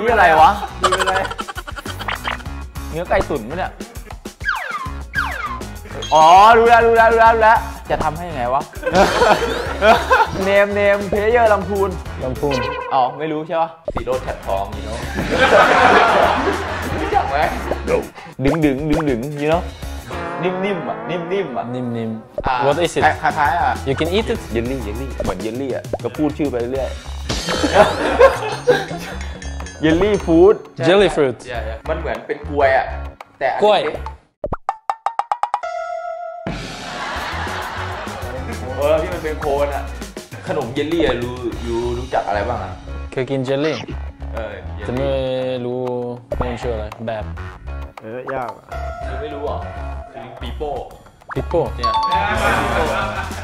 นี่อะไรวะดูอะไรเนื้อไก่ตุ๋นมั้ยเนี่ยอ๋อรู้แล้วจะทำให้ยังไงวะเนมเพลเยอร์ลำพูนอ๋อไม่รู้ใช่ปะสีโรดแถบทองyou know รู้จักไหมดึงyou know นิ่มอ่ะนิ่ม What is it คล้ายอ่ะ You can eat it เยลลี่เหมือนเยลลี่อ่ะก็พูดชื่อไปเรื่อยเยลลี่ฟู้ด Jelly fruit มันเหมือนเป็นกล้วยอ่ะแต่กล้วยที่มันเป็นโคนอ่ะขนมเยลลี่อะรู้จักอะไรบ้างอ่ะเคยกินเจลลี่แต่ไม่รู้มันชื่ออะไรแบบยากไม่รู้อ่ะปีโป้ปิโป้เนี่ย